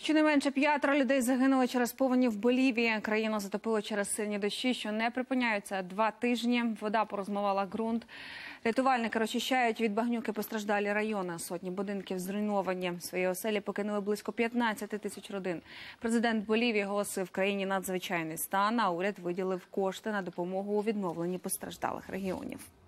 Щонайменше 5 людей загинули через повені в Болівії. Країну затопило через сильні дощі, що не припиняються 2 тижні. Вода порозмивала ґрунт. Рятувальники розчищають від багнюки постраждалі райони. Сотні будинків зруйновані. Свої оселі покинули близько 15 тисяч родин. Президент Болівії оголосив в країні надзвичайний стан, а уряд виділив кошти на допомогу у відновленні постраждалих регіонів.